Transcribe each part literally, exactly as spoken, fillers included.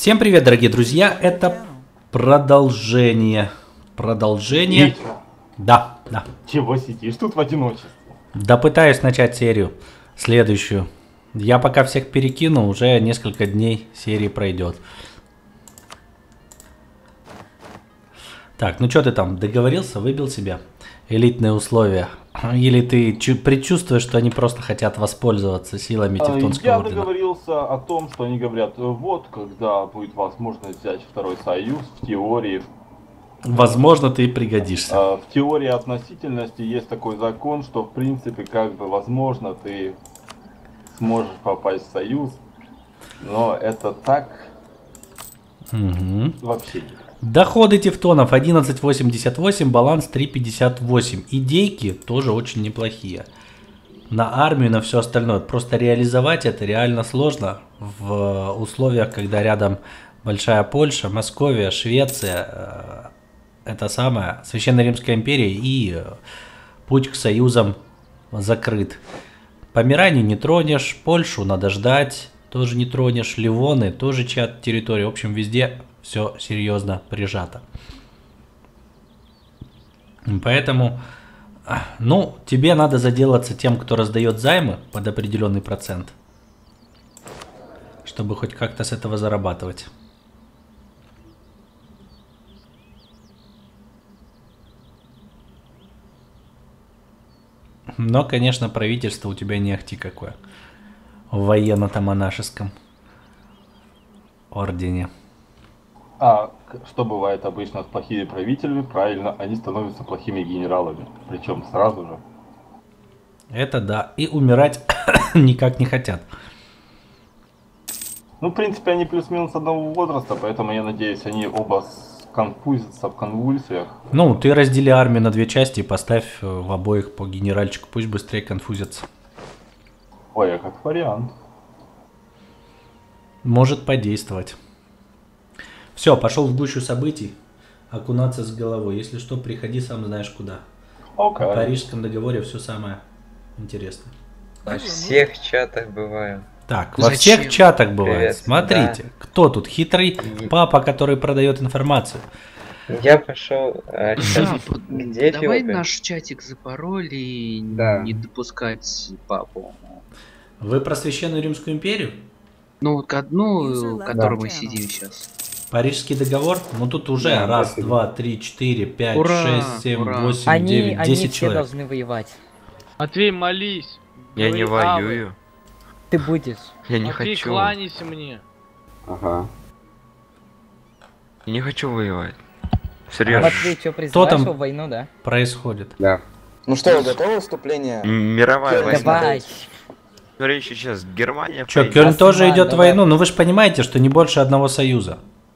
Всем привет, дорогие друзья! Это продолжение. Продолжение. Витя. Да, да. Чего сидишь тут в одиночестве? Да пытаюсь начать серию. Следующую. Я пока всех перекину, уже несколько дней серии пройдет. Так, ну что ты там, договорился, выбил себя? Элитные условия. Или ты предчувствуешь, что они просто хотят воспользоваться силами Тевтонского Я ордена? договорился о том, что они говорят, вот, когда будет возможность взять второй союз, в теории... Возможно, ты и пригодишься. В теории относительности есть такой закон, что, в принципе, как бы, возможно, ты сможешь попасть в союз, но это так Угу. вообще нет. Доходы тевтонов одиннадцать восемьдесят восемь, баланс три пятьдесят восемь. Идейки тоже очень неплохие. На армию, на все остальное. Просто реализовать это реально сложно в условиях, когда рядом большая Польша, Московия, Швеция, это самое, Священная Римская империя, и путь к союзам закрыт. Померанию не тронешь, Польшу надо ждать, тоже не тронешь, Ливоны тоже чья-то территория. В общем, везде все серьезно прижато. Поэтому, ну, тебе надо заделаться тем, кто раздает займы под определенный процент, чтобы хоть как-то с этого зарабатывать. Но, конечно, правительство у тебя не ахти какое. В военно-монашеском ордене. А что бывает обычно с плохими правителями? Правильно, они становятся плохими генералами. Причем сразу же. Это да. И умирать никак не хотят. Ну, в принципе, они плюс-минус одного возраста, поэтому я надеюсь, они оба конфузятся в конвульсиях. Ну, ты раздели армию на две части и поставь в обоих по генеральчику, пусть быстрее конфузятся. Ой, а как вариант. Может подействовать. Все, пошел в гущу событий, окунаться с головой. Если что, приходи, сам знаешь куда. Okay. В Парижском договоре все самое интересное. Во всех чатах бываю. Так, во Зачем? всех чатах бывает. Привет. Смотрите, Да. кто тут хитрый папа, который продает информацию. Я пошел. А, Да, где давай Филиппин? наш чатик запароли и Да. не допускать папу. Вы про Священную Римскую империю? Ну, вот к одну, Да. которую мы сидим сейчас. Парижский договор? Ну тут уже Да, раз, спасибо. два, три, четыре, пять, Ура, шесть, семь, ура. восемь, Они, девять, они десять все человек. должны воевать. Матвей, молись. Я не Говори авы. воюю. Ты будешь. Я не Матвей, хочу. кланяйся мне. Ага. Я не хочу воевать. А Серьезно. Матвей, что, Кто призываешь там? его в войну, да? Происходит. Да. Ну что, вы готовы выступление? М, Мировая война. Давай. Смотри, еще сейчас Германия. Че, поедет. Кёльн тоже Осман, идет в давай. войну, но вы же понимаете, что не больше одного союза.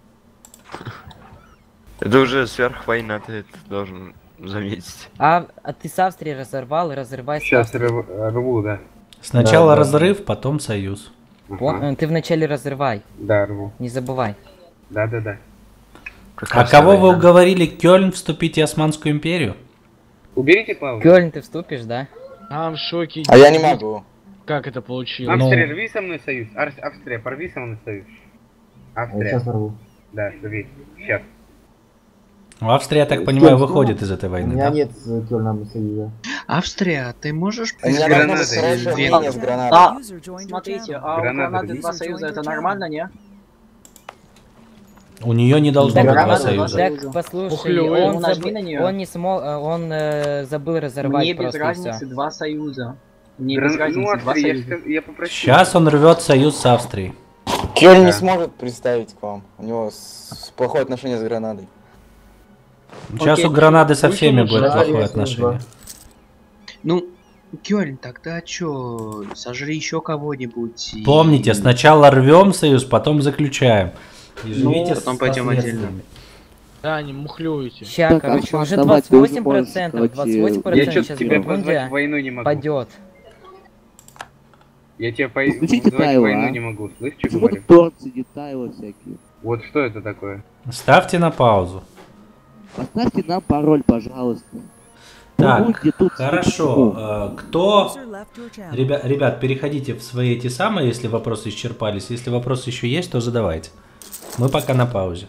Это уже сверхвойна, ты это должен заметить. А, а ты с Австрией разорвал и разрывай с Сейчас Австрией. рву, да. Сначала Да, да. разрыв, потом союз. Пон- э, Ты вначале разрывай, Да, рву. не забывай. Да, да, да. А Прекрасная кого вы война. уговорили Кёльн вступить в Османскую империю? Уберите паузу. Кёльн, ты вступишь, да? А, в шоке. А я не могу. Как это получилось? Ну, Австрия, рви со мной союз. Ар- Австрия, порви со мной союз. Австрия. порву. Да, рви. Сейчас. Австрия, я так понимаю, выходит из этой войны, да? нет Кёльна союза. Австрия, ты можешь У меня гранаты. должно быть хорошее Венгрию? мнение с гранатой. А, Смотрите, а у Гранаты гранаты дают. два союза это нормально, не? У нее не должно Так, быть два гранаты союза. должны- Так, послушай, Ухлёй. он, Ну, нажми заб- на неё. он не смог, э, он э, забыл разорвать Мне без просто и разницы всё. два союза. Мне Гран- без разницы Ну, два Австрия, я, союза. сказ- я попросил. Сейчас он рвет союз с Австрией. Кёльн Да. не сможет представить к вам. У него с- плохое отношение с гранатой. Сейчас Окей, у Гранады со пусть всеми он будет уже- плохое Да, отношение. Ну, Кёльн, тогда чё, сожри еще кого-нибудь. и- Помните, сначала рвем союз, потом заключаем. И живите Ну, потом с пойдем последствиями. Да, не мухлюете. Ща, Так, короче, а уже давай, двадцать ты уже восемь можешь процентов, сказать, двадцать восемь Я процентов что-то сейчас тебя позвать Бургундия в войну не могу. падет. Я тебя по... Включите позвать в тайлы, войну а? не могу. Слышь, что Почему говорю? тут торции, тайлы всякие? Вот что это такое? Ставьте на паузу. Поставьте нам пароль, пожалуйста. Так, Бургунди тут хорошо. сидит. э, Кто... Ребят, ребят, переходите в свои эти самые, если вопросы исчерпались. Если вопросы еще есть, то задавайте. Мы пока на паузе.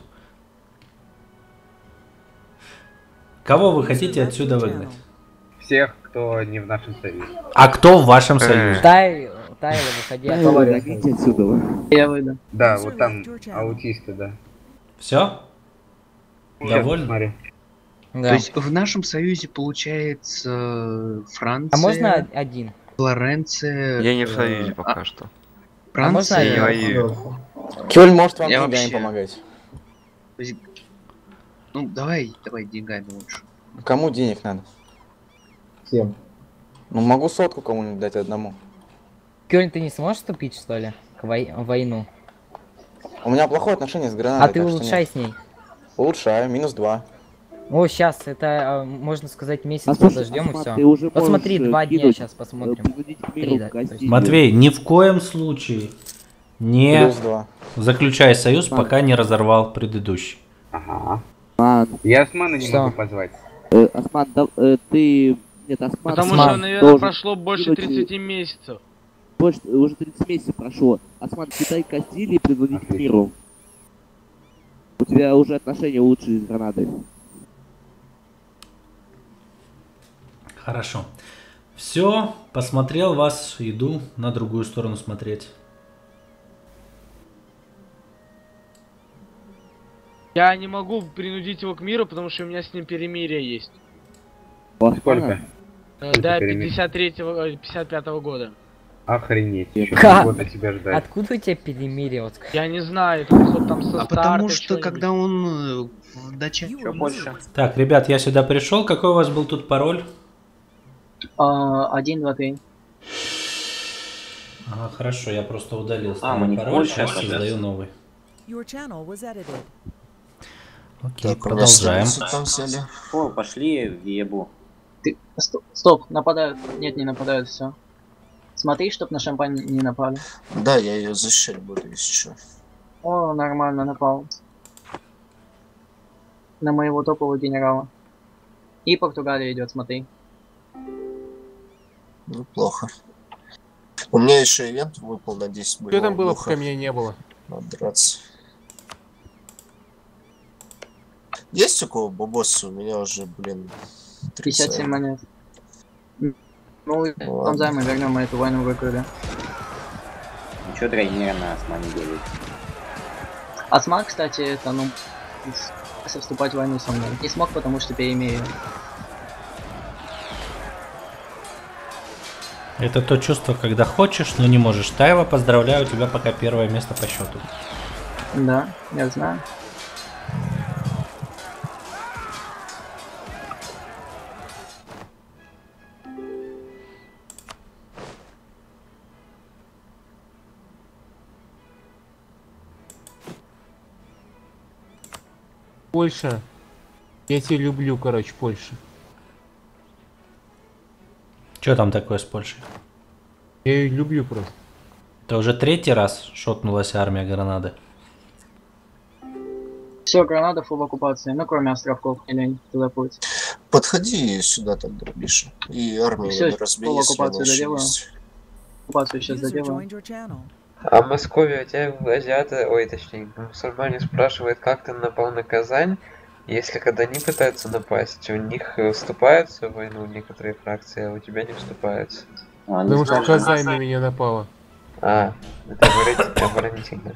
Кого вы хотите отсюда выгнать? Всех, кто не в нашем союзе. А кто в вашем союзе? Тай, Тайло, выходи отсюда. Я выйду. Да, вот там аутисты, да. Все? Довольно? Смотри. Да. То есть в нашем союзе получается Франция. А можно один? Флоренция. Я не в э, союзе пока а, что. А можно Франция. Я не воюю. Кёльн может вам Я деньгами вообще- помогать. То есть, ну давай, давай деньгами лучше. Кому денег надо? Всем. Ну могу сотку кому-нибудь дать одному. Кёльн, ты не сможешь вступить, что ли? К вой- в войну? У меня плохое отношение с гранатой. А ты так что улучшай нет. с ней. Улучшаю, минус два. О, сейчас, это, а, можно сказать, месяц А слушай, подождем и Осман, все. ты уже Вот смотри, можешь, два э, дня кинуть, сейчас э, посмотрим. принудить к миру Три, да, в то есть- Кастилию. Матвей, ни в коем случае не Плюс два. заключай союз, Ладно. пока не разорвал предыдущий. Ага. Осман, Я Османа не Что? могу позвать. э, Осман, да, э, ты... Нет, Осман, Потому Осман что, наверное, должен прошло больше кинуть, э, тридцати месяцев. Больше, уже тридцать месяцев прошло. Осман, Китай Кастилии принудить к Отлично. миру. У тебя уже отношения лучше с Гранадой. Хорошо. Все, посмотрел вас, иду на другую сторону смотреть. Я не могу принудить его к миру, потому что у меня с ним перемирие есть. У Османа- Сколько? Э, Сколько До перемирие? пятьдесят третьего, э, пятьдесят пятого года. Охренеть. Еще Как? года тебя ждать. Откуда у тебя перемирие? Вот скажи? Я не знаю, это походу там со А старта потому что что-нибудь. когда он э, в даче. Чё больше? Так, ребят, я сюда пришел. Какой у вас был тут пароль? А, один, два, три. Ага, хорошо, я просто удалил А, старый мы не пароль, Польша, сейчас оказывается. создаю новый. Your channel was edited. Окей, продолжаем. О, пошли в ебу. Ты... Стоп, стоп, нападают. Нет, не нападают, все. Смотри, чтоб на шампань не напали. Да, я ее защищать буду, если что. О, нормально, напал. На моего топового генерала. И Португалия идет, смотри. Ну, плохо. У меня еще ивент выпал на десять. Что там было, пока меня не было? Надо драться. Есть у кого бабосы? У меня уже, блин, пятьдесят семь монет. Ну, Ладно. там займы вернем, мы эту войну выиграли. Ничего драйнера на Османе делает. Осман, кстати, это, ну, с- вступать в войну со мной. Не смог, потому что перемирие. Это то чувство, когда хочешь, но не можешь. Тайва, поздравляю, у тебя пока первое место по счету. Да, я знаю. Польша. Я тебя люблю, короче, Польша. Что там такое с Польшей? Я ее люблю просто. Это уже третий раз шотнулась армия Гранады. Все, Гранада фул в оккупации, ну кроме островков, не лень туда путь. Подходи сюда тогда ближе. И армию Всё, не разбей, пол если она оккупацию еще доделаю. есть. Оккупацию сейчас User доделаю. joined your channel. А в Москве у тебя азиаты, ой, точнее, мусульмане спрашивают, как ты напал на Казань, если когда они пытаются напасть, у них э, вступаются в войну некоторые фракции, а у тебя не вступаются. Потому что Казань на меня напала. А, это оборонительно. оборонительно.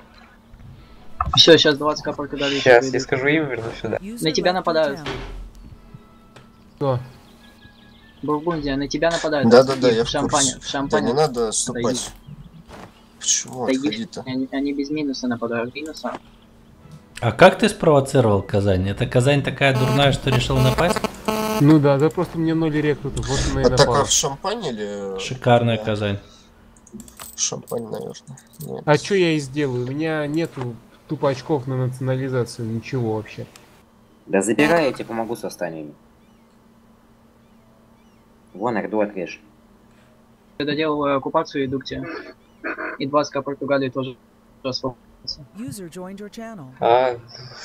Все, сейчас двадцать ка Португалии. Сейчас я скажу им, верну сюда. На тебя нападают. Кто? Бургундия, на тебя нападают. Да-да-да, Отойди, я в в шампане, курсе. в шампане. Да не надо Отойди. отступать. Почему Отойди. отходить-то? Они, они без минуса нападают. Минуса. А как ты спровоцировал Казань? Это Казань такая дурная, что решила напасть? Ну да, да просто мне ноль рекрутов, вот она и А напала. такое в шампань или... Шикарная Да. Казань. Шампань, наверное. Нет. А что я и сделаю? У меня нету тупо очков на национализацию, ничего вообще. Да забирай, я тебе помогу с восстаниями. Вон, Орду отрежь. Я доделываю оккупацию и иду к тебе. И двадцать ка Португалии тоже освободится. User joined your channel. А,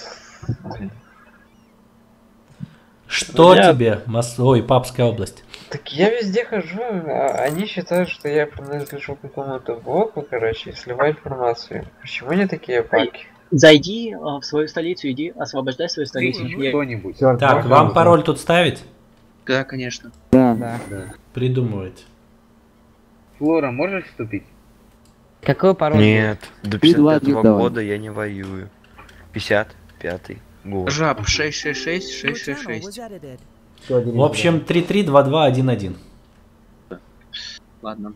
Что Я- тебе, Мос... Ой, Папская область? так я везде хожу, а они считают, что я принадлежу к какому-то блоку, короче, и сливаю информацию. Почему они такие паки? Зайди а, в свою столицу, иди, освобождай свою столицу. Я- Кто-нибудь. Так, вам пароль тут ставить? Да, конечно. Да. Да. Придумывайте. Флора, можешь вступить? Какой пароль? Нет, до Три, два, пятьдесят пятого один, давай. года я не воюю. пятьдесят пятый год. Жаб шесть шесть шесть Your шесть шесть channel шесть. was edited. В общем, три три два два один один. Ладно.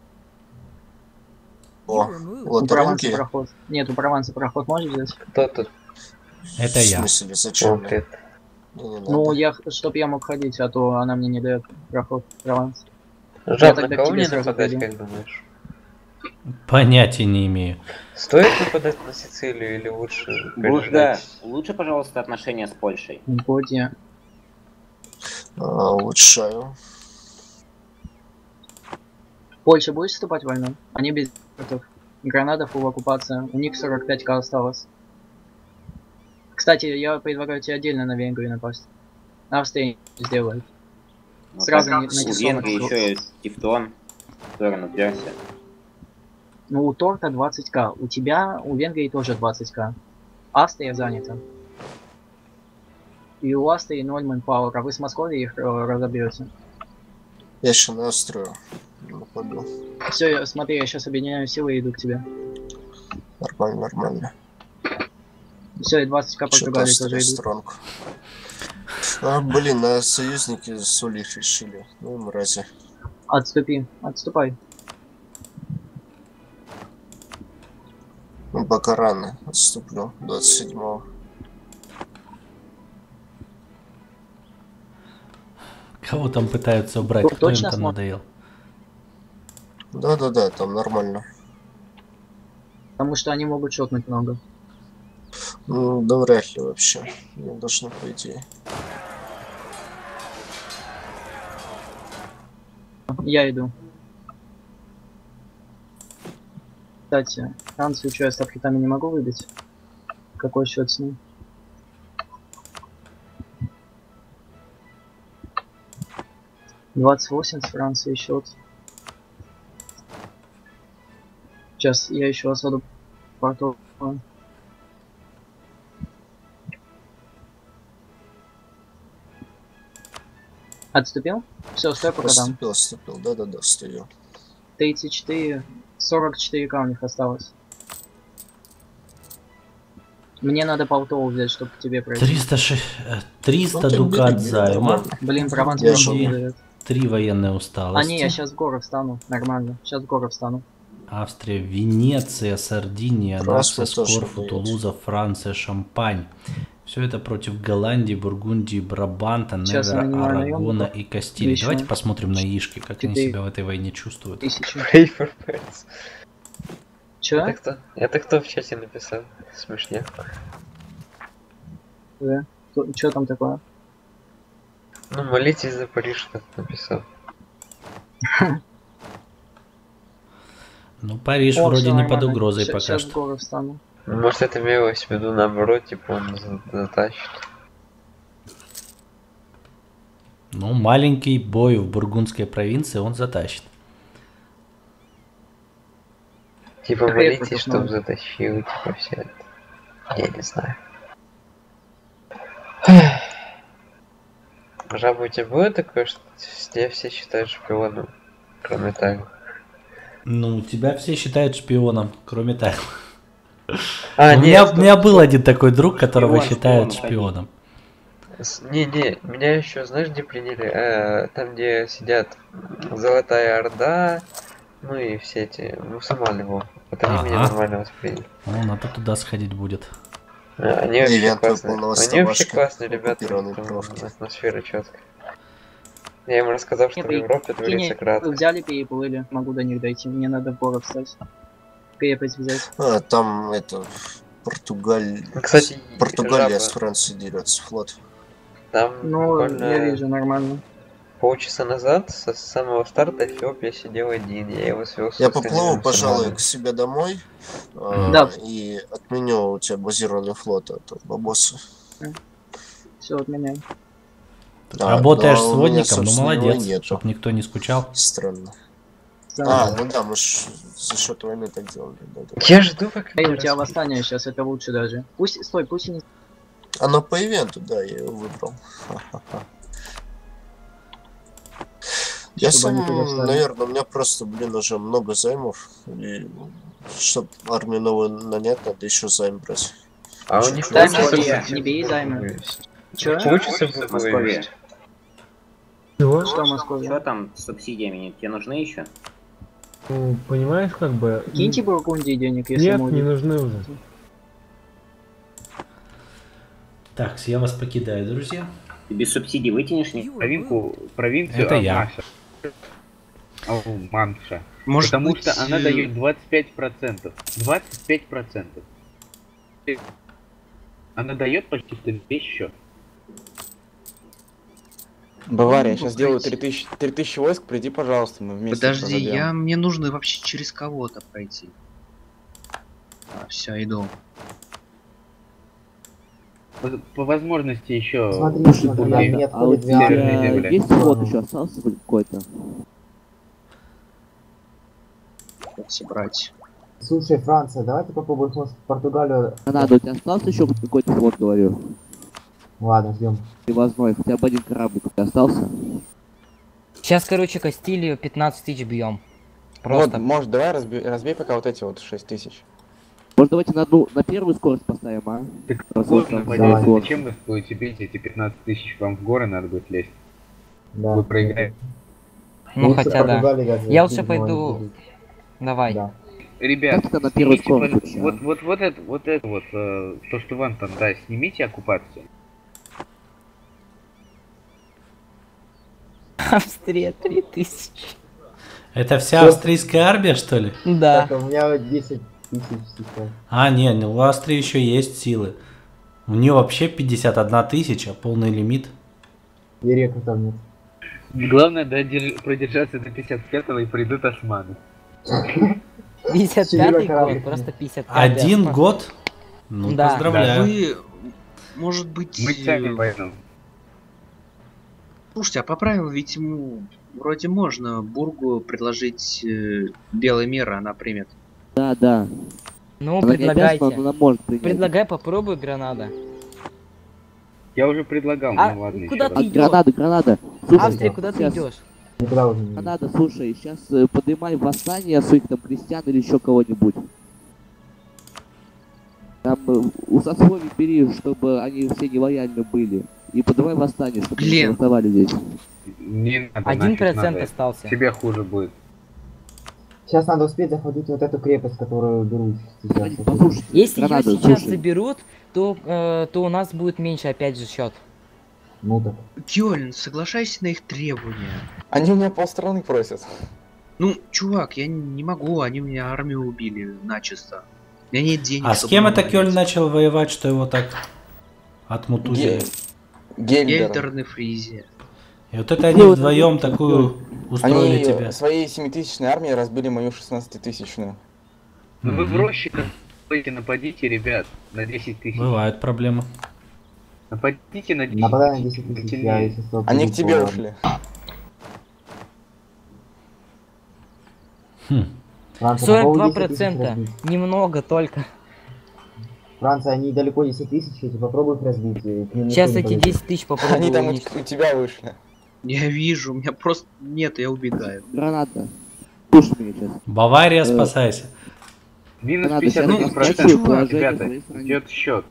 О, У Прованса лотерейки. проход. Нет, у Прованса проход можешь взять? Кто тут? Это В я. смысле, зачем? Вот это. Мне не Ну, надо. я, х- чтоб я мог ходить, а то она мне не дает проход в Прованс. Я Жаб, на тогда к кого тебе мне сразу нападать, пойду. как думаешь? Понятия не имею. Стоит нападать на Сицилию или лучше Бужда, переждать? лучше, пожалуйста, отношения с Польшей. Боди. А, улучшаю. Польша будет вступать в войну? Они без гранатов. Гранатов в оккупации. У них сорок пять ка осталось. Кстати, я предлагаю тебе отдельно на Венгрию напасть. Австрия не сделает. Ну, Сразу так, не- у на Венгрии Тевтон. еще есть Тевтон, в сторону Персия. Ну, у Торта двадцать ка. У тебя, у Венгрии тоже двадцать ка. Австрия занята. И у Австрии ноль мэнпауэр, а вы с Московией их э, разобьете. Я еще на Австрию нападу. Все, смотри, я сейчас объединяю силы и иду к тебе. Нормально, нормально. Все, и двадцать ка Что-то Португалии тоже Австрия идут. стронг. А, блин, а союзники соли их решили. Ну, мрази. Отступи, отступай. Ну, пока рано. Отступлю. двадцать седьмого. Кого там пытаются убрать? Ну, Кто им точно там смотр- надоел? Да-да-да, там нормально. Потому что они могут шотнуть много. Ну, да вряд ли вообще. Не должно, по идее. Я иду. Кстати, Францию что, я с апхитами не могу выбить? Какой счет с ним? двадцать восемь с Францией счет. Сейчас я еще раз воду порту. Отступил? Все, стой пока там. Отступил, отступил. Да-да-да, стою. тридцать четыре, сорок четыре ка у них осталось. Мне надо полтову взять, чтобы к тебе пройти. триста, ше- э, триста Ну, ты дукат бери, займа. нормально. Блин, Прованс Я мне же не не- дает. Три военные А усталости. не, я сейчас в горы встану. Нормально. Сейчас в горы встану. Австрия, Венеция, Сардиния, Красный Наксос, тоже Корфу, дает. Тулуза, Франция, Шампань. Все это против Голландии, Бургундии, Брабанта, Сейчас Невера, они на Арагона наемников. и Кастилии. Еще. Давайте посмотрим на Ишки, как они Четыре. себя в этой войне чувствуют. Тысячи. Paper Pants. Чё? Это кто? Это кто в чате написал? Смешня. Да. Кто- Чё там такое? Ну, молитесь за Париж, кто написал. Ну, Париж О, вроде всё не под нормально. угрозой Ща- пока щас в что. горы встану. Ну, может, это имелось в виду наоборот, типа он за- затащит. Ну, маленький бой в бургундской провинции он затащит. Типа Так я молитесь, против чтоб новых. затащил, типа все это. Я не знаю. Жаба, у тебя было такое, что тебя все считают шпионом? Кроме того. Ну, тебя все считают шпионом, кроме того. А, у, нет, меня, стоп, у меня стоп. был один такой друг, которого Шпион, считают шпион, шпионом. Не-не, меня еще, знаешь, где приняли? Э, там, где сидят Золотая Орда, ну и все эти мусульмане, вот. Вот они меня Ага. нормально восприняли. Ну, надо туда сходить будет. А, Они вообще Ивент классные. выполнил Они вообще Астабашка, классные ребята, оккупированные там кровки. атмосфера четкая. Я ему рассказал, что Не, в Европе прикинь, творится кратко. взяли, переплыли. Могу до них дойти. Мне надо в горы встать. Крепость взять. А, там это... Португаль... Кстати, Португалия жаба. с Францией дерется, флот. Там Ну, буквально я вижу, нормально. полчаса назад со самого старта Эфиопия сидел один, я его свел с Я остальными поплыву, пожалуй, мусульманами. к себе домой. а, Да. И отменю у тебя базирование флота, а то бабосы. Все, отменяй. Да, Работаешь но с у меня, водником, ну собственно, его молодец, нету. чтоб никто не скучал. Странно. А, ну да, мы ж за счет войны так делали. Да, да. Я жду, пока Эй, меня у тебя разберут. восстание сейчас, это лучше даже. Пусть, стой, пусть и не... Оно по ивенту, да, я его выбрал. Ха-ха-ха. Я Чтобы сам, они туда встали. наверное, у меня просто, блин, уже много займов. И чтобы армию новую нанять, надо еще займ брать. А у Чуть них чего. там Не бей займы. Чё? Учатся в Москве. Чего? Что в Москве? Что там с субсидиями? Тебе нужны еще? Ну, понимаешь, как бы... Киньте Бургундии денег, если Нет, можно. не нужны уже. Так, я вас покидаю, друзья. Ты без субсидий вытянешь? Не? Провинку, провинцию Это я. Амаша. О, Мамша. Может Потому быть, что она э, дает двадцать пять процентов. двадцать пять процентов. Она дает почти что весь счет. Бавария, Ну, сейчас пройти. делаю три тысячи, три тысячи войск, приди, пожалуйста, мы вместе Подожди, пройдем. я мне нужно вообще через кого-то пройти. А, все, иду. По, по возможности еще. Смотри, смотри, Северные мне отходит две армии. земли. Есть флот еще остался хоть какой-то? Все брать. Слушай, Франция, давай ты попробуешь, может, Португалию... Надо, у тебя остался еще хоть какой-то флот, говорю? Ладно, ждем. Привозной, хотя бы один кораблик у тебя остался? Сейчас, короче, Кастилию пятнадцать тысяч бьем. Просто. Вот, может, давай разби- разбей пока вот эти вот шесть тысяч. Может, давайте на одну, на первую скорость поставим, а? Так Раз вот, вот там нападение. флот. Зачем вы будете бить эти пятнадцать тысяч? Вам в горы надо будет лезть. Да. Вы проиграете. Ну, Лучше хотя да. Португалии даже Я лучше жить, пойду... но- Давай. Да. Ребят, Как-то на первую снимите, скорость пол- лучше, а? вот, вот, вот это, вот это вот, э, то, что вам там, да, снимите оккупацию. Австрия три тысячи. Это вся австрийская армия, что ли? Да. Так, у меня десять тысяч сейчас. А, не, не, у Австрии еще есть силы. У нее вообще пятьдесят одна тысяча, полный лимит. И рекрутов нет. Главное, додерж- продержаться до пятьдесят пятого и придут османы. пятьдесят пятый год, просто пятьдесят пятый. Один год? Ну, Да. поздравляю. Вы, может быть... Мы сами э, пойдем. Слушайте, а по правилам ведь ему вроде можно Бургу предложить э, белый мир, а она примет. Да, да. Ну, Она не предлагайте. обязана, но она может принять. Предлагай, попробуй, Гранада. Я уже предлагал, А ну ладно. куда еще ты раз. идешь? Гранада, Гранада. Слушай, Австрия, куда ты сейчас- идешь? Никуда уже не Гранада, слушай, сейчас э, поднимай восстание своих там крестьян или еще кого-нибудь. Там э, у сословий бери, чтобы они все нелояльны были. И поднимай восстание, чтобы они Глен. не восставали здесь. Не надо, Один нафиг процент надо. остался. Тебе хуже будет. Сейчас надо успеть захватить вот эту крепость, которую берут сейчас. Послушай, Если ее Гранада, сейчас слушай. заберут, то, э, то у нас будет меньше опять же счет. Ну так. Кёльн, соглашайся на их требования. Они у меня полстраны просят. Ну, чувак, я не могу, они у меня армию убили начисто. У меня нет денег. А с чтобы кем им это помогать. Кёльн начал воевать, что его так отмутузили? Гельдер. Гельдерн и Фризия. И вот это они вдвоем такую устроили Они тебя. своей семитысячной армией разбили мою шестнадцатитысячную. Ну вы в Мгм. рощиках стойте, нападите, ребят, на десять тысяч. Бывают проблемы. Нападите на десять Нападай на тысяч. десять тысяч, сильнее. я если что... Они приду к тебе по- ушли. Хм. Франция, сорок два попробуй десять тысяч процента. разбить. Немного только. Франция, они далеко десять тысяч, эти попробуй их разбить. и к ним Сейчас никто не эти подойдет. десять тысяч попробую Они там у, уничтожить. у тебя вышли. Я вижу, у меня просто нет, я убегаю. Граната. Слушай меня сейчас. Бавария, Э, спасайся. Минус Надо пятьдесят сейчас один найти процент, положение ребята, своей страны. идет счет.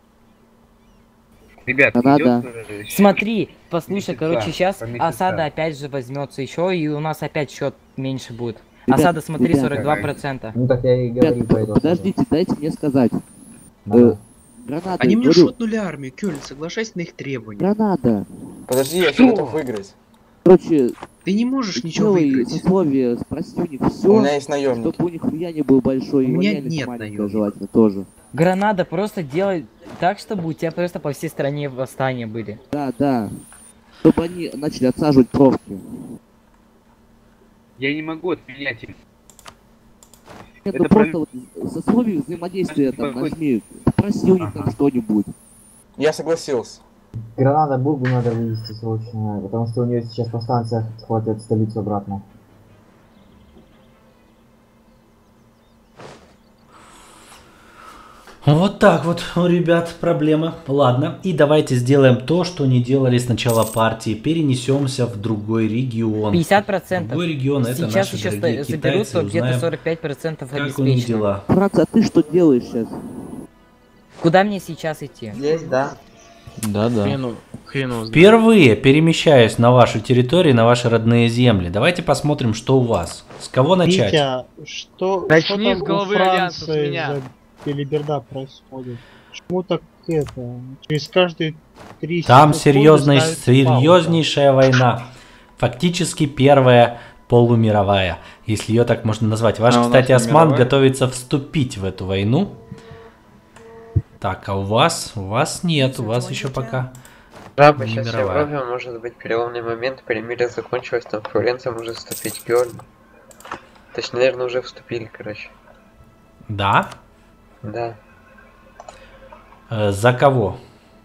Ребят, Надо. идет, э, счет. Смотри, послушай, Месяца, короче, сейчас по месяцам. осада опять же возьмется еще, и у нас опять счет меньше будет. Ребят, Осада, смотри, ребят. сорок два процента. Ну так я и говорю Ребят, по этому. подождите, дайте мне сказать. Надо. Э, Граната, Они мне говорю, шотнули армию, Кёльн, соглашайся на их требования. Граната. Подожди, я Что? еще готов выиграть. Короче, Ты не можешь ничего делай выиграть. сословие, спроси у них У все, меня есть наемники. чтобы у них влияние было большое, У и меня лояльность нет маленькая наемников. желательно тоже. Гранада, просто делай так, чтобы у тебя просто по всей стране восстания были. Да, да. Чтобы они начали отсаживать провки. Я не могу отменять им. Это, Это просто вот сословие взаимодействия там Какой- нажми, попроси у них Ага. там что-нибудь. Я согласился. Гранада Бургу надо вывести срочно, потому что у нее сейчас повстанцы хватит столицу обратно. Вот так вот у ребят проблема. Ладно, и давайте сделаем то, что не делали с начала партии. Перенесемся в другой регион. пятьдесят процентов. Другой регион, это Сейчас наши еще дорогие заберут, китайцы. то где-то Узнаем, сорок пять процентов как у них обеспечено. дела. Франц, а ты что делаешь сейчас? Куда мне сейчас идти? Здесь, да. Да, да. Хрену, хрену знает. Впервые перемещаюсь на вашу территорию, на ваши родные земли. Давайте посмотрим, что у вас. С кого начать? Витя, что, Начни что с там головы у Альянса, с Франции меня. за белиберда происходит? Почему так это? Через каждые три Там секунды серьезная, ставится серьезнейшая война. Фактически первая полумировая, если ее так можно назвать. Ваш, А у нас кстати, не осман мировая? готовится вступить в эту войну. Так, а у вас? У вас нет, у вас еще пока Жаба, не сейчас в мировая. Европе может быть переломный момент, перемирие закончилось, там Флоренция может вступить в Кёльн. Точнее, наверное, уже вступили, короче. Да? Да. Э, за кого?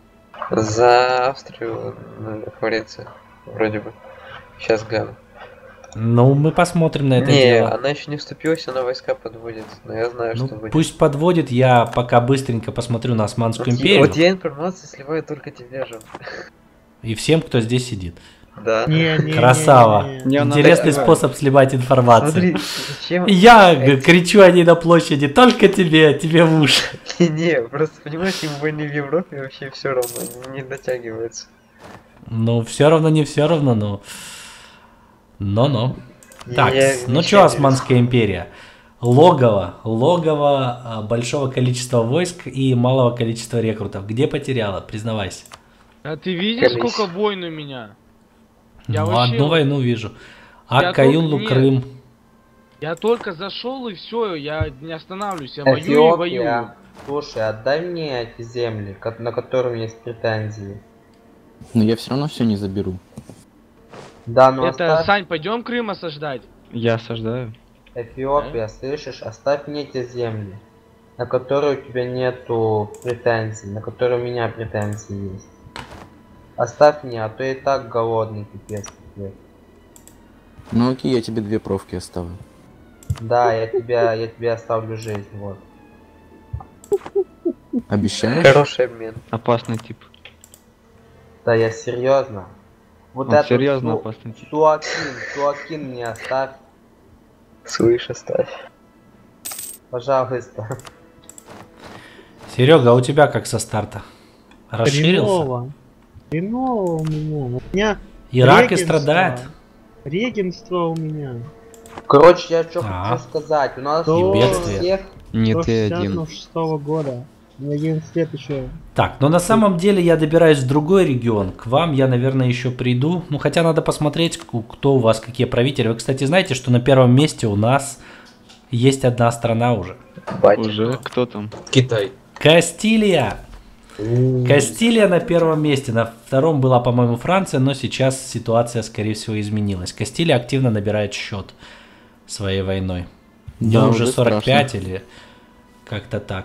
За Австрию, ну, Флоренция, вроде бы. Сейчас гляну. Ну, мы посмотрим на это Не, дело. она еще не вступилась, она войска подводит. Но я знаю, Ну, что будет. пусть подводит, я пока быстренько посмотрю на Османскую Вот, империю. вот я информацию сливаю только тебе же. И всем, кто здесь сидит. Да. Не, не, Красава. не, не, не. Интересный Не, надо- способ сливать информацию. Смотри, зачем... Я г- кричу о ней на площади, только тебе, тебе в уши. Не, просто понимаешь, им войны в Европе вообще все равно не дотягивается. Ну, все равно, не все равно, но... Но-но. Так, Я ну не что, верю. Османская империя? Логово. Логово а, большого количества войск и малого количества рекрутов. Где потеряла? Признавайся. А ты видишь, Колись. сколько войн у меня? Я Ну, вообще- одну войну вижу. Я Аккаюнлу, только- Крым. нет. Я только зашел и все, я не остановлюсь, я воюю и воюю. Эфиопия, слушай, отдай мне эти земли, ко- на которые есть претензии. Но я все равно все не заберу. Да, ну Это, оставь... Сань, пойдем Крым осаждать? Я осаждаю. Эфиопия, слышишь, оставь мне эти земли, на которые у тебя нету претензий, на которые у меня претензии есть. Оставь мне, а то я и так голодный, пипец, пипец. Ну окей, я тебе две провки оставлю. Да, я тебя, я тебе оставлю жизнь, вот. Обещаешь? Хороший обмен. Опасный тип. Да, я серьезно. Вот Он это серьезно Су- опасный тип. Суакин, Суакин мне оставь, Слышь, оставь. пожалуйста. Серега, а у тебя как со старта? Расширился? Хреново. Хреново у меня. У меня Ирак и регенство. страдает. Регенство у меня. Короче, я что А. хочу сказать. У нас То- у бедствие. всех Не сто ты шестьдесят один. шестого года. Мне одиннадцать лет еще. Так, но на самом деле я добираюсь в другой регион. К вам я, наверное, еще приду. Ну, хотя надо посмотреть, ку- кто у вас, какие правители. Вы, кстати, знаете, что на первом месте у нас есть одна страна уже. Уже кто там? Китай. Кастилия! Кастилия на первом месте. На втором была, по-моему, Франция, но сейчас ситуация, скорее всего, изменилась. Кастилия активно набирает счет своей войной. Да, Ну, уже уже сорок пять страшно. или как-то так.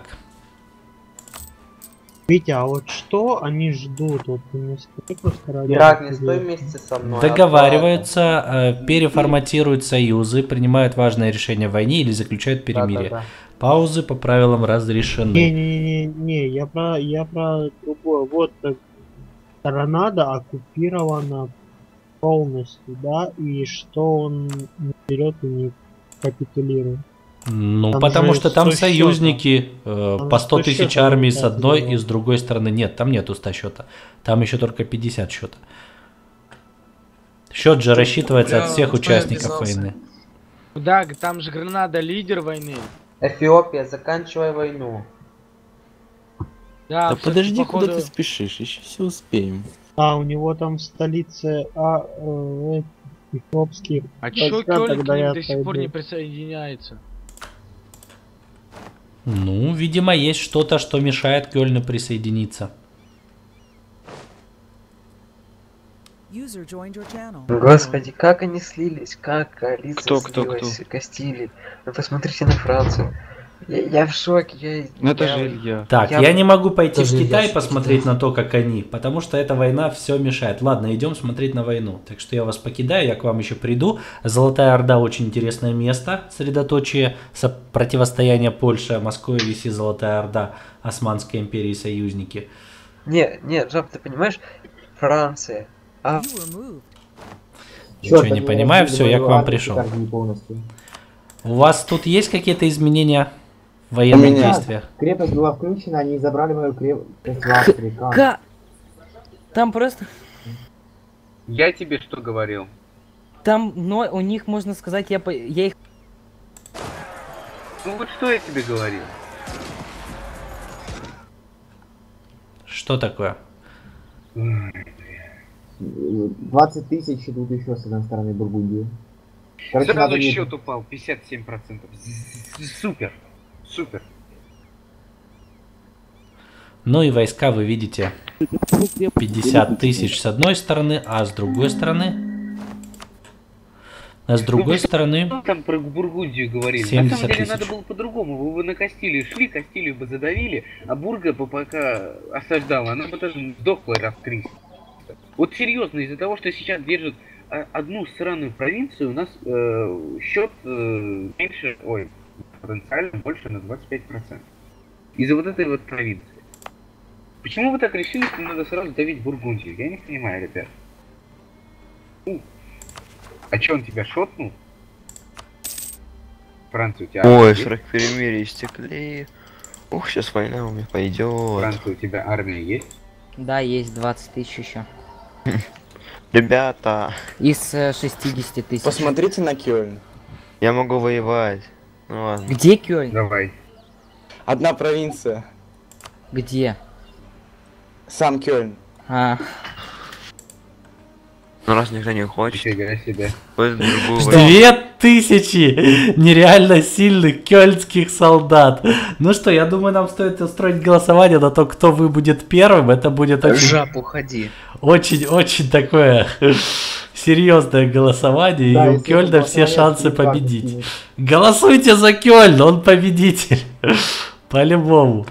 Витя, а вот что они ждут? Вот ты мне скажи просто ради Ирак, не интереса. стой вместе со мной. Договариваются, э, переформатируют союзы, принимают важные решения в войне или заключают перемирие. Да-да-да. Паузы по правилам разрешены. Не-не-не, я про я про другое. Вот э, Гранада оккупирована полностью, да, и что он не берет и не капитулирует. Ну, Там потому же что там сто союзники э, Там по сто сто тысяч счета армий с получается, одной да. и с другой стороны нет. Там нету ста счета. Там еще только пятьдесят счета. Счет же рассчитывается от всех участников войны. Да, там же Гранада лидер войны. Эфиопия, заканчивай войну. Да, Да всё-таки, подожди, походу- куда ты спешишь, еще все успеем. А, у него там в столице а, э, эфиопские А чё войска, Кёльн к тогда ним я до сих пор не отойду. присоединяется? Ну, видимо, есть что-то, что мешает Кёльну присоединиться. User joined your channel. Господи, как они слились, как коалиция Кто, кто, слилась, Кастилии. Вы посмотрите на Францию. Я, я в шоке. Я, Ну это я- же Илья. Так, я, Я- не могу пойти Тоже в Китай я посмотреть читаю. на то, как они, потому что эта война все мешает. Ладно, идем смотреть на войну. Так что я вас покидаю, я к вам еще приду. Золотая Орда очень интересное место, средоточие со- противостояния Польши, Московии, и Золотая Орда, Османской империи и союзники. Не, не, Жаб, ты понимаешь? Франция. А... Ничего не понимаю, все, я к вам пришел. У вас тут есть какие-то изменения в военных действиях? Крепость была включена, они забрали мою крепость в Австрии. Как? Ка... Там просто... Я тебе что говорил? Там, но у них, можно сказать, я, по- я их... Ну вот что я тебе говорил? Что такое? двадцать тысяч идут еще с одной стороны Бургундии. Короче, Сразу надо не- счет упал, пятьдесят семь процентов. Супер, супер. Ну и войска вы видите пятьдесят тысяч с одной стороны, а с другой стороны... А с другой стороны... Ну, там про Бургундию говорили. На семьдесят самом деле тысяч. надо было по-другому. Вы бы на Кастилию шли, Кастилию бы задавили, а Бурга бы пока осаждала, она бы даже сдохла раз тридцать. Вот серьезно, из-за того, что сейчас держат а, одну сраную провинцию, у нас э, счет э, меньше, ой, потенциально больше на двадцать пять процентов. Из-за вот этой вот провинции. Почему вы так решили, что надо сразу давить Бургундию? Я не понимаю, ребят. Ну, а чё, он тебя шотнул? Франция, у тебя... Ой, армия срок перемирия истекли. Ух, сейчас война у меня пойдет. Франция, у тебя армия есть? Да, есть двадцать тысяч еще. Ребята, Из э, шестидесяти тысяч. Посмотрите на Кёльн. я могу воевать. Ну ладно. Где Кёльн? Давай. Одна провинция. Где? Сам Кёльн. А, Ну раз никто не хочет, Нифига себе. пусть другую войну. Две тысячи нереально сильных кёльнских солдат. Ну что, я думаю, нам стоит устроить голосование на то, кто вы будет первым. Это будет очень... Жаб, уходи. Очень-очень такое серьезное голосование, Да, и у если Кёльна это все голосование, шансы то никак не победить. скинешь. Голосуйте за Кёльн, он победитель. По-любому.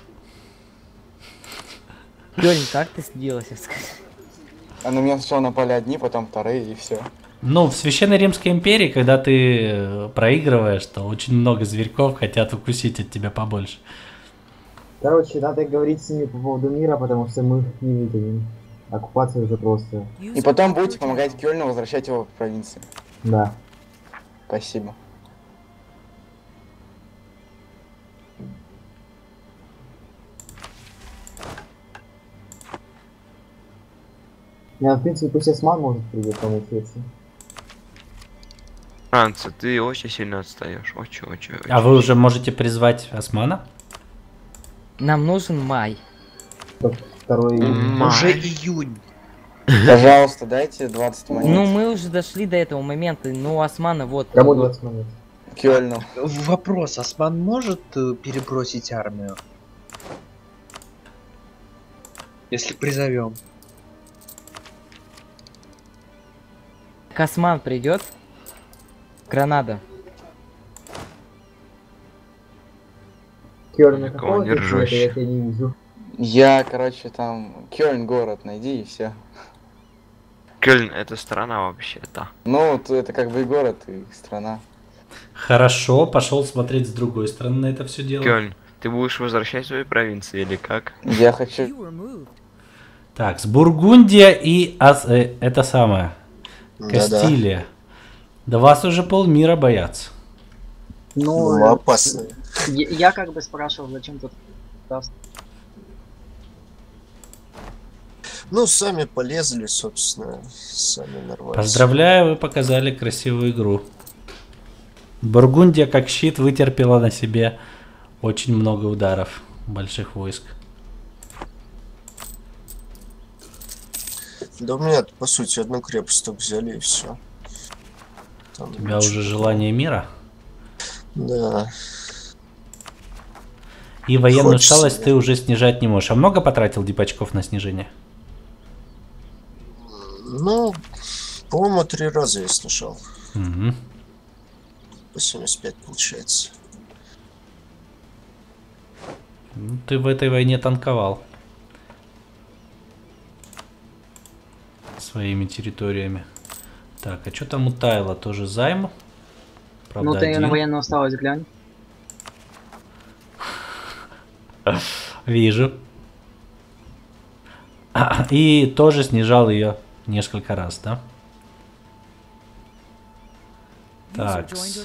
Кёльн, как ты сделался? Скажи. А на меня сначала напали одни, потом вторые, и все. Ну, в Священной Римской империи, когда ты э, проигрываешь, то очень много зверьков хотят укусить от тебя побольше. Короче, надо говорить с ними по поводу мира, потому что мы их не вытянем. Оккупация уже просто. И потом будете помогать Кёльну возвращать его в провинции. Да. Спасибо. Я, в принципе, пусть Осман может придет помучиться. Франция, ты очень сильно отстаешь. Очень, очень, очень. А вы уже можете призвать Османа? Нам нужен май. Второй Май. Уже июнь. Пожалуйста, дайте двадцать монет. Ну, мы уже дошли до этого момента, ну, Османа вот... Кому двадцать монет? Кёльну. Вопрос, Осман может э, перебросить армию? Если призовем. Осман придет. Гранада. Кёльн, Никого какого не ты цвета? ржёще. Я тебя не вижу. Я, короче, там Кёльн город найди и все. Кёльн это страна вообще-то. Ну, вот это как бы и город, и страна. Хорошо, пошел смотреть с другой стороны на это все дело. Кёльн, ты будешь возвращать свои провинции или как? Я хочу... You were moved. Так, с Бургундия и Ас... э, это самое. Да-да. Кастилия. Да вас уже полмира боятся. Ну, Ну, опасно. я, я как бы спрашивал, зачем тут... Ну, сами полезли, собственно, сами нарвались. Поздравляю, вы показали красивую игру. Бургундия как щит вытерпела на себе очень много ударов больших войск. Да у меня, по сути, одну крепость только взяли и все. У тебя уже желание мира? Да. И военную Хочется, усталость да. ты уже снижать не можешь. А много потратил дипачков на снижение? Ну, по-моему, три раза я снижал. Угу. По семьдесят пять получается. Ну, ты в этой войне танковал. Своими территориями. Так, а что там у Тайла? Тоже займ? Правда, Ну ты один. на военную осталось глянь. Вижу. И тоже снижал ее несколько раз, да? Так.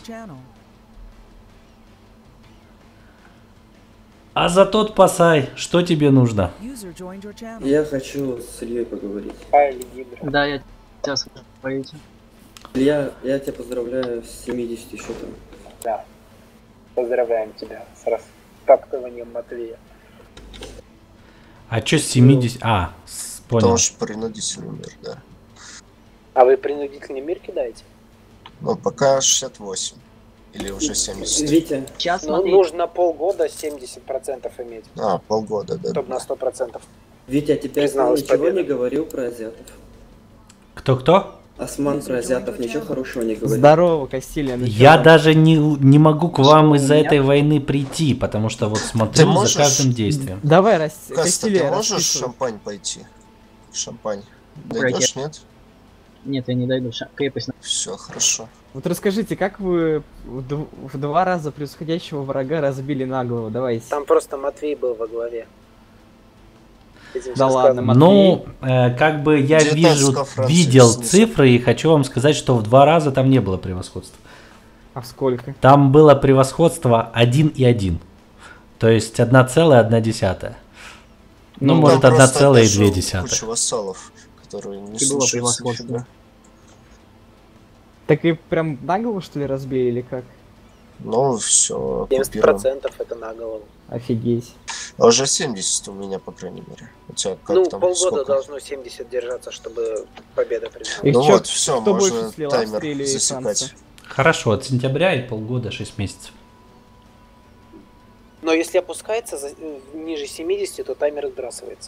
А за тот пасай, что тебе нужно? Я хочу с Ильей поговорить. Да, я тебя слышу. Илья, я тебя поздравляю с семидесятью счетом. Да. Поздравляем тебя с растаптыванием Матвея. А что с семидесяти? А, с... понял. Потому что принудительный мир, да. А вы принудительный мир кидаете? Ну, пока шестьдесят восемь. Или уже семьдесят. Витя, сейчас ну, смотри. нужно полгода семьдесят процентов иметь. А, полгода, да. Чтобы на сто процентов. Витя, а тебя Призналась ничего победа. не говорил про азиатов? Кто-кто? Осман про азиатов ничего хорошего не говорил. Здорово, Кастилия. ну Я чё? даже не, не могу к вам Что, из-за нет? этой войны прийти, потому что вот Ты смотрю можешь- за каждым действием. Давай, рас... Каста, Кастилия, ты можешь в расписывай. Шампань пойти? В Шампань. Братья. Дойдешь, нет? Нет, я не дойду. Ша- Крепость. Все, хорошо. Вот расскажите, как вы в, д- в два раза превосходящего врага разбили на голову? Давайте. Там просто Матвей был во главе. Этим Да всё ладно, сказано. Матвей. Ну, э, как бы я Где вижу, Таска Франции видел снизу? цифры и хочу вам сказать, что в два раза там не было превосходства. А сколько? Там было превосходство один и один. То есть одна целая одна десятая. Ну, Ну, может, там одна просто целая и отошел две куча десятых. вассалов, которые не И было слушаются превосходство. нифига. Так и прям на голову, что ли, разбили или как? Ну, все, семьдесят процентов это на голову. Офигеть. А уже семьдесят у меня, по крайней мере. У тебя как Ну, там, полгода сколько? должно семьдесят держаться, чтобы победа призналась. Их Ну чё, вот, все, кто можно больше слил, таймер Австрия или засекать. Франция? Хорошо, от сентября и полгода, шесть месяцев. Но если опускается за- ниже семидесяти, то таймер сбрасывается.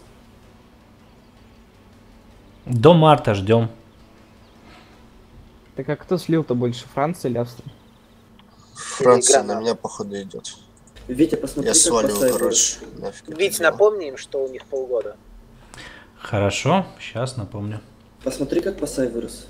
До марта ждем. Так а кто слил-то больше, Франция или Австрия? Франция Гранада. на меня, походу, идет. Витя, посмотри, Я как сваливаю, пасай короче. вырос. Нафиг это Ведь дело. напомни им, что у них полгода. Хорошо, сейчас напомню. Посмотри, как пасай вырос.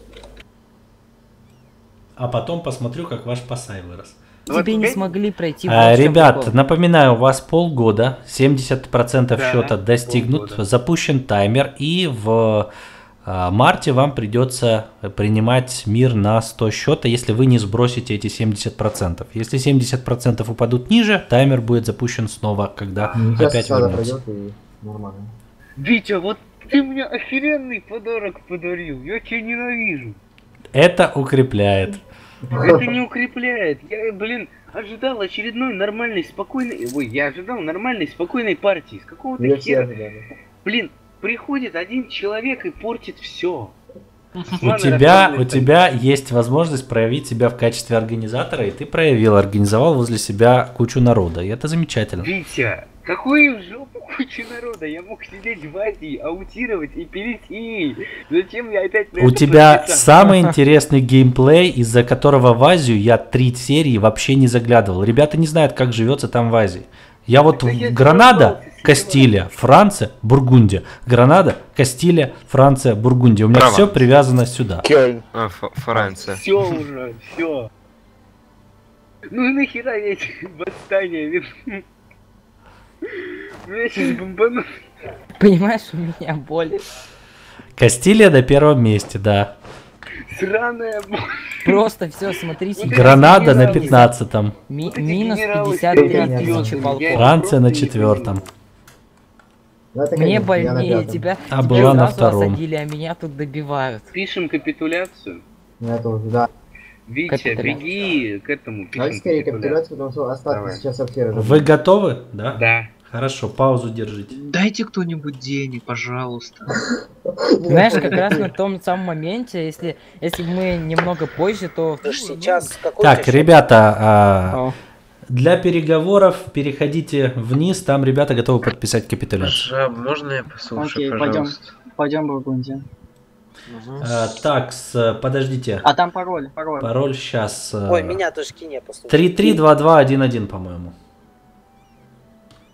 А потом посмотрю, как ваш пасай вырос. Тебе не смогли пройти. А, вот в чём ребят, прикол. напоминаю, у вас полгода, семьдесят процентов Да, счета достигнут, полгода. запущен таймер, и в а, марте вам придется принимать мир на сто счета, если вы не сбросите эти семьдесят процентов. Если семьдесят процентов упадут ниже, таймер будет запущен снова, когда Сейчас опять сада вернется. пройдет и нормально. Витя, вот ты мне охеренный подарок подарил. Я тебя ненавижу. Это укрепляет. Это не укрепляет. Я, блин, ожидал очередной нормальной, спокойной... Ой, я ожидал нормальной, спокойной партии. С какого-то Я все хера... ожидали. Блин, приходит один человек и портит все. У тебя, у тебя есть возможность проявить себя в качестве организатора, и ты проявил, организовал возле себя кучу народа, и это замечательно. Витя, какую в жопу кучу народа? Я мог сидеть в Азии, аутировать и перейти. Зачем я опять на У это тебя подписался? самый интересный геймплей, из-за которого в Азию я три серии вообще не заглядывал. Ребята не знают, как живется там в Азии. Я вот Это я в Гранада, заебался, Кастилия, Франция, Бургундия. Гранада, Кастилия, Франция, Бургундия. У меня Права. все привязано сюда. Кёльн. А, Ф- Франция. Все уже, все. Ну и нахера я эти восстания веду? Меня сейчас бомбанут. Понимаешь, у меня боль. Кастилия на первом месте, да. Сраная боль. Просто все, смотрите. Гранада на пятнадцатом. Ми- Вот эти минус генералы пятьдесят три сидят, тысячи я- полков. Франция на просто не четвертом. Ну, это, Мне конечно, я на больнее пятом. тебя. А тебя была на сразу втором. осадили, а меня тут добивают. Пишем капитуляцию. Ну, я тоже, да. Витя, Капитуляция. беги к этому. Давайте Пишем скорее капитуляцию. капитуляцию, потому что остатки Давай. сейчас сапфиры. Вы готовы? Да? Да. Хорошо, паузу держите. Дайте кто-нибудь денег, пожалуйста. Знаешь, как раз на том самом моменте, если, если мы немного позже, то... Потому что сейчас какой Так, ребята, а, для переговоров переходите вниз, там ребята готовы подписать капитуляцию. Пожа- можно я послушаю, Окей, пойдем. пожалуйста? Пойдем в Бургундию. А, так, с, подождите. А там пароль, пароль. Пароль сейчас. Ой, меня тоже кинь, я послушаю. три три два два один один, по-моему.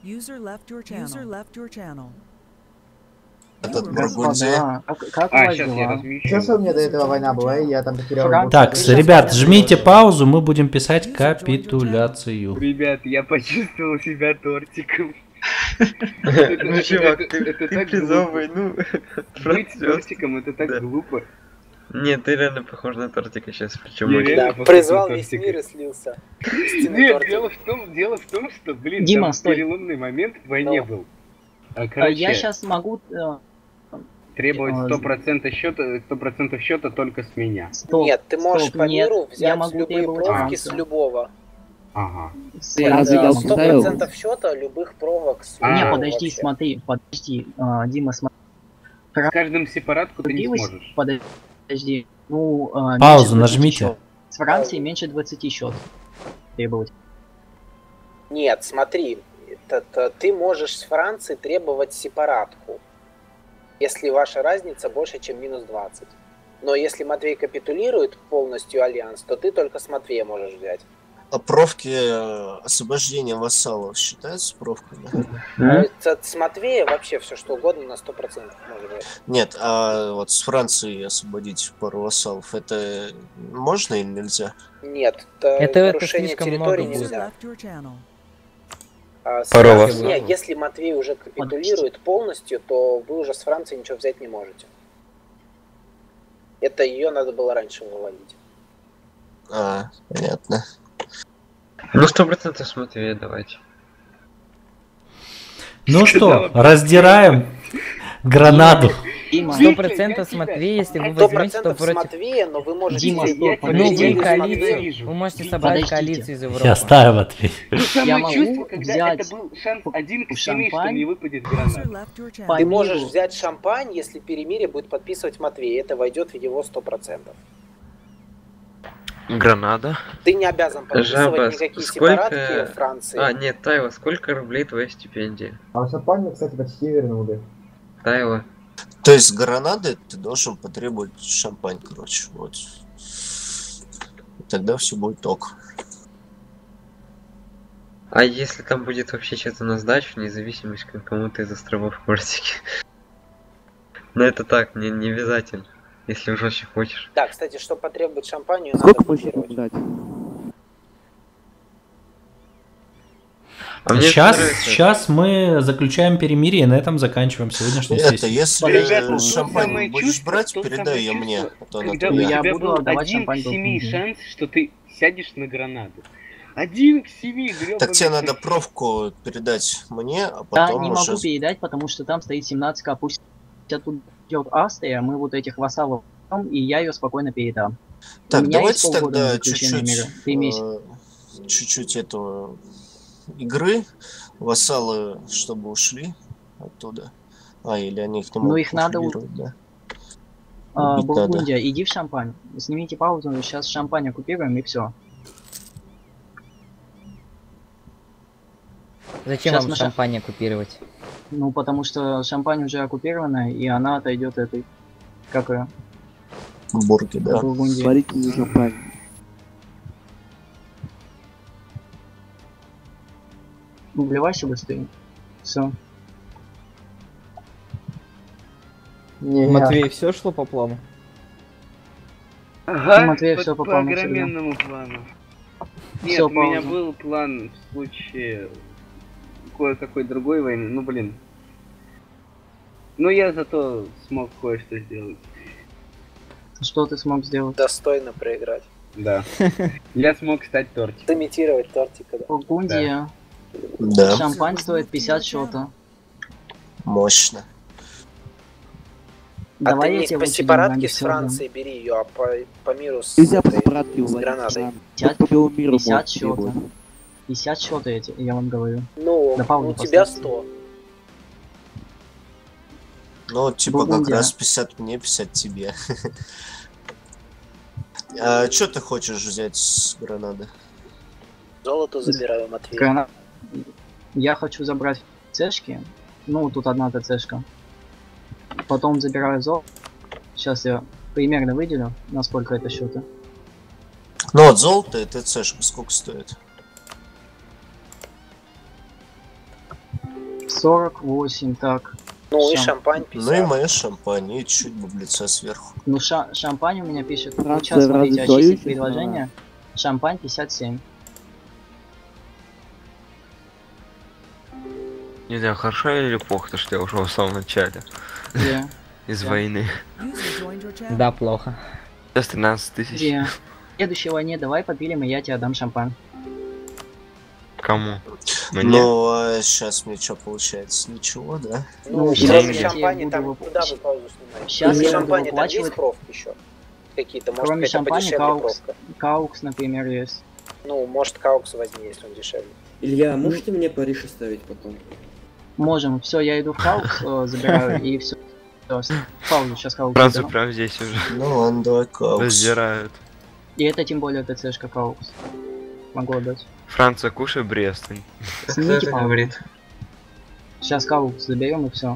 User left your channel. User left your channel. Этот Господа, а как у А, вас сейчас я дела? размещу. Что же у меня до этого война была, и я там потерял... Так, ребят, жмите паузу, мы будем писать капитуляцию. Ребят, я почувствовал себя тортиком. Ну, чувак, ты призвал войну. Быть тортиком это так глупо. Нет, ты реально похож на тортика сейчас, причем Я очень. реально Да, похож призвал на весь тортика. мир и слился. Истинный Нет, тортик. дело в том, дело в том, что, блин, Дима, там стой. переломный момент в войне Ну. был. А, А короче, я сейчас могу... э, требовать э, сто процентов счета, сто процентов счета только с меня. Стоп, Нет, ты можешь стоп, по нет, миру я взять могу любые требовать провки с Францию. любого. Ага. С- Разве я э, Сто ставил? процентов счета любых провок с А, Не, любого подожди, вообще. смотри, подожди, а, Дима, смотри. С каждым сепаратку ты не Купилась? сможешь. Подожди, ну... а, Паузу меньше двадцати нажмите. счет. С Францией меньше двадцати счет требовать. Нет, смотри, это- это ты можешь с Франции требовать сепаратку, если ваша разница больше, чем минус двадцать. Но если Матвей капитулирует полностью альянс, то ты только с Матвея можешь взять. А провки э, освобождения вассалов считаются провками? Это с Матвея вообще все что угодно на сто процентов может взять. Нет, а вот с Франции освободить пару вассалов, это можно или нельзя? Нет, это, Это- это нарушение слишком территории много будет. нельзя. Left your channel. А с Пару Францией- вассалов. не, если Матвей уже капитулирует полностью, то вы уже с Франции ничего взять не можете. Это ее надо было раньше выводить. А, понятно. Ну, сто процентов с Матвея давайте. Ну что, раздираем гранаду. Дима, Сто процентов с Матвея, если вы Сто возьмете, то процентов с против... Матвея, но вы можете... Дима, взять- стоп, Я подожди. Ну, тебя вы не коалицию, ненавижу. вы можете собрать Подождите. коалицию из Европы. Я ставил ответ. То самое Я могу чувство, когда взять это был шанс один к семи, что шампань. мне выпадет User граната. left your channel. По Ты можешь миру. взять шампань, если перемирие будет подписывать Матвей. Это войдет в его сто процентов. Гранада. Ты не обязан подписывать Жаба, никакие сколько... сепаратки Франции. А, нет, Тайла, сколько рублей твоя стипендия? А шампань, кстати, почти вернули. Тайла. То есть с гранады ты должен потребовать шампань, короче, вот. И тогда все будет ок. А если там будет вообще что-то на сдачу, независимость к кому-то из островов Кортики? Но это так, не, не обязательно, если уже очень хочешь. Да, кстати, чтобы потребовать шампанию, Сколько надо можно блокировать. брать? А мне Сейчас, нравится- сейчас мы заключаем перемирие и на этом заканчиваем сегодняшнюю Это, сессию. если Ребята, то шампань самое будешь чувство, брать, то передай самое ее мне, чувство, а то она когда у твоя. Я тебя буду был отдавать один к шампань семи долго. шанс, что ты сядешь на гранаду. Один к семи, гребаный. Так тебе надо провку передать мне, а Я потом не уже... могу передать, потому что там стоит семнадцать ка. Пусть тут идет Австрия, мы вот этих вассалов берем, и я ее спокойно передам. У Так, меня давайте есть полгода на тогда заключение чуть-чуть, мира. Три месяца. э, чуть-чуть этого игры, вассалы, чтобы ушли оттуда. А, или они их не Ну, могут их надо у- конфигурировать, да? А, Убить надо. Бургундия, иди в шампань. Снимите паузу, сейчас шампань оккупируем и все. Зачем Сейчас вам мы ша- шампань оккупировать? Ну, потому что шампань уже оккупирована, и она отойдет этой, как ее, Бурги, да. Бургундии. Смотрите за шампань. Ну, вливайся быстрее. Все. Не, Матвей, все шло по плану? Ага, Матвей, по, всё по по плану всегда. огроменному плану. Нет, Всё, у меня пауза. был план в случае кое-какой другой войны. Ну, блин. Ну, я зато смог кое-что сделать. Что ты смог сделать? Достойно проиграть. Да. Я смог стать тортиком. Сымитировать тортика, да. Бургундия. Да, Шампань стоит пятьдесят счета. мощно. А Давай ты я не тебе по лучше сепаратке деньгами с всё отдам. Франции бери ее, а по, по миру с, Нельзя по этой- сепаратке с выводить гранатой. страны. пятьдесят, По всему миру пятьдесят можно счета. требовать. пятьдесят счета эти, я вам говорю. Ну, Да, паузу у тебя поставьте. сто. Ну, типа как Бургундия. раз пятьдесят мне, пятьдесят тебе. А что ты хочешь взять с гранады? Золото забираю, Матвей. Грана- Я хочу забрать цешки. Ну, тут одна ТЦшка. Потом забираю золото. Сейчас я примерно выделю, насколько это счета. Ну вот золото и ТЦшка сколько стоит? сорок восемь, так. Ну и Всё. шампань Ну и пятьдесят. моя шампань, и чуть бублица сверху. Ну, ша шампань у меня пишет. Вот Франция сейчас смотрите, разве очистить свою предложение. Шампань пятьдесят семь. Не знаю, хорошо или плохо, то что я ушел в самом начале. Где? Из Где? войны. Да, плохо. Сейчас тринадцать тысяч. Где? В следующей войне давай попилим, и я тебе отдам шампань. Кому? Мне? Ну, а сейчас мне что получается? Ничего, да? Ну, Ну, сейчас деньги. шампани там, куда вы паузу снимаете? Сейчас Кроме я буду шампани там есть выплачивать- кровь еще? Какие-то, может, Кроме какая-то шампани, подешевле каукс. кровка? Каукс, например, есть. Ну, может, каукс возьми, если он дешевле. Илья, можете мне Париж оставить потом? Можем. Все, я иду в Каукс, э, забираю, и все. Паузу, сейчас Каукс Францию заберу. прям здесь уже. Ну ладно, давай каукс. Раздирают. И это тем более ТЦшка Каукс. Могу отдать. Франция, кушай Брест. Снимите паузу. говорит? Сейчас Каукс заберем и все.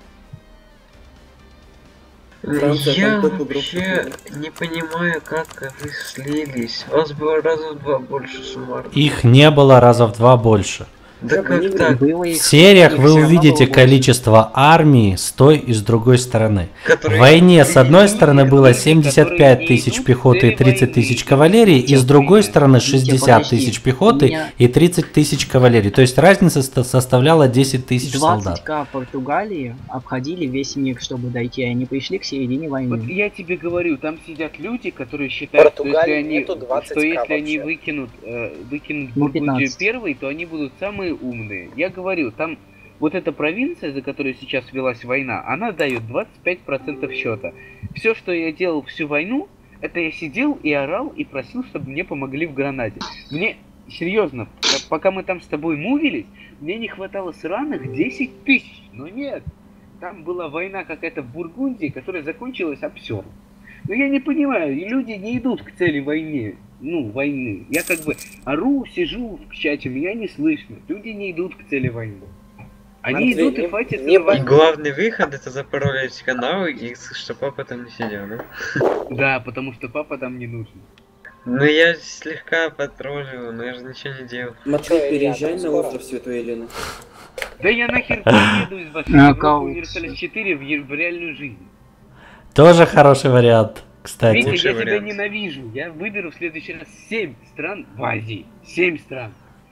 Франция, Я там только вообще не понимаю, как вы слились. Вас было раза в два больше суммарно. Их не было раза в два больше. Да как так? В сериях вы увидите количество армии с той и с другой стороны. В войне с одной стороны было семьдесят пять тысяч пехоты и тридцать тысяч кавалерии, и с другой стороны шестьдесят тысяч пехоты и тридцать тысяч кавалерии. То есть разница ста- составляла десять тысяч солдат. двадцать тысяч Португалии обходили весь мир, чтобы дойти, и они пришли к середине Вот войны. я тебе говорю, там сидят люди, которые считают, что если Португалии они, нету двадцать что если тысяч они вообще. выкинут, э, выкинут Ну, Бургундию пятнадцать. первой, то они будут самые умные. Я говорю, там вот эта провинция, за которую сейчас велась война, она дает двадцать пять процентов счета. Все, что я делал всю войну, это я сидел и орал и просил, чтобы мне помогли в Гранаде. Мне, серьезно, п- пока мы там с тобой мувились, мне не хватало сраных десять тысяч. Но нет, там была война какая-то в Бургундии, которая закончилась абсурдом. Но я не понимаю, и люди не идут к цели войны. Ну, войны. Я как бы ору, сижу в чате, меня не слышно. Люди не идут к цели войны. Они Матвей, идут и не- файтятся не на И войну. главный выход это запаролить канал, и чтобы папа там не сидел, да? Да, потому что папа там не нужен. Ну я слегка потроллил, но я же ничего не делал. Матвей, Чё, Илья, переезжай там на скоро? остров Святой Елены. Да я нахер поеду из вашей А, Европы каукс. Универсалис четыре в, е- в реальную жизнь. Тоже хороший вариант, Вика, кстати. я Лучший тебя вариант. ненавижу. Я выберу в следующий раз семь стран в Азии. семь стран.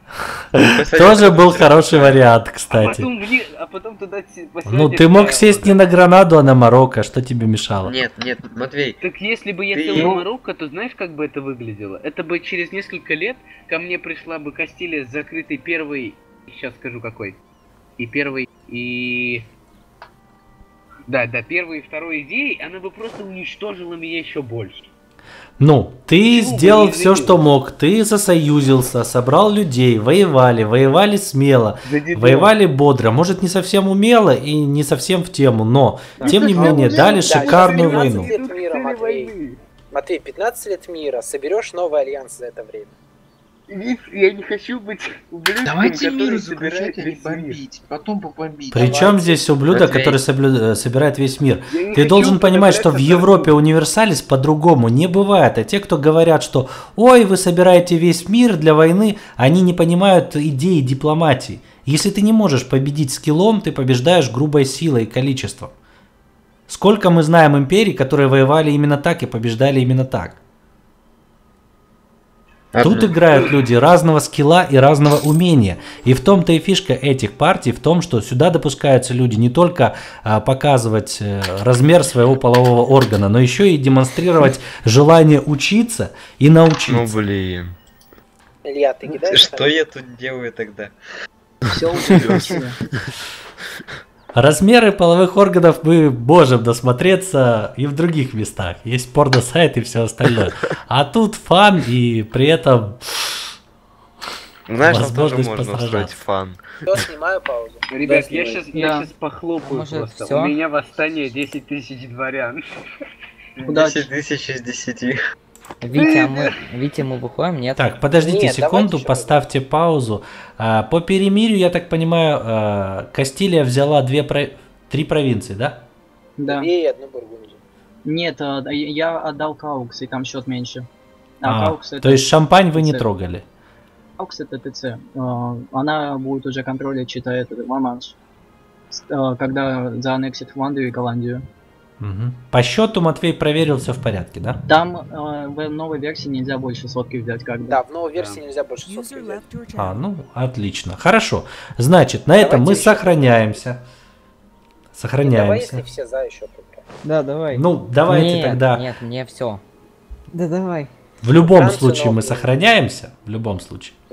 Тоже был хороший вариант, А кстати. потом, в них- а потом туда се- Ну посадят, ты мог э, сесть не на Гранаду, а на Марокко, что тебе мешало? Нет, нет, Матвей, Так если бы я Ты- сел в Марокко, то знаешь, как бы это выглядело? Это бы через несколько лет ко мне пришла бы Кастилия с закрытой первой... Сейчас скажу какой. И первой, и... Да, да, первой и второй идеей, она бы просто уничтожила меня еще больше. Ну, ты Почему сделал вы не все, извинились? что мог. Ты засоюзился, собрал людей, воевали, воевали смело, За дедов. воевали бодро. Может, не совсем умело и не совсем в тему, но, тем не Ну, менее, да, дали да, шикарную пятнадцать войну. лет мира, Матвей. Матвей, пятнадцать лет мира, соберешь новый альянс за это время. Вик, я не хочу быть ублюдком, Давайте который мир собирает заключать, а не весь мир. бомбить. Потом побомбить. Причем здесь ублюдок, Матвей. который соблю- э, собирает весь мир? Я не Ты хочу должен понимать, что в подавляться Европе универсалис по-другому не бывает. А те, кто говорят, что «Ой, вы собираете весь мир для войны», они не понимают идеи дипломатии. Если ты не можешь победить скиллом, ты побеждаешь грубой силой и количеством. Сколько мы знаем империй, которые воевали именно так и побеждали именно так? Тут Одну. играют люди разного скилла и разного умения. И в том-то и фишка этих партий, в том, что сюда допускаются люди не только а, показывать э, размер своего полового органа, но еще и демонстрировать желание учиться и Ну научиться. блин. Илья, ты кидаешь? Что я тут делаю тогда? Все уже. Размеры половых органов мы можем досмотреться и в других местах. Есть порно-сайт и все остальное. А тут фан и при этом Знаешь, там тоже возможность можно устроить посражаться. фан. Все, снимаю паузу. Ребят, Да, я снимай. сейчас, я Да. сейчас похлопаю Может, просто. всё? У меня восстание десять тысяч дворян. Удачи. десять тысяч из десяти. Витя, а мы, Витя, мы выходим, нет? Так, подождите Нет, секунду, давайте ещё поставьте паузу. А, по перемирию, я так понимаю, а, Кастилия взяла две про- три провинции, да? Да. Две и одну Бургундию. Нет, а, я отдал Каукс, и там счет меньше. А, А, Каукс это... то есть шампань вы не ТЦ. трогали. Каукс это ТЦ. А, Она будет уже контролить, читает Ла-Манш. э, когда зааннексит Финляндию и Голландию. Угу. По счету Матвей проверил, все в порядке, да? Там э, в новой версии нельзя больше сотки взять, как бы. Да, в новой версии нельзя больше сотки взять. А, ну, отлично. Хорошо. Значит, на этом мы еще. сохраняемся. Давай, Сохраняемся. если все за еще пока. Да, давай. Ну, давайте Нет, тогда. Нет, мне все. Да давай. В любом Францию случае мы новую. сохраняемся. В любом случае.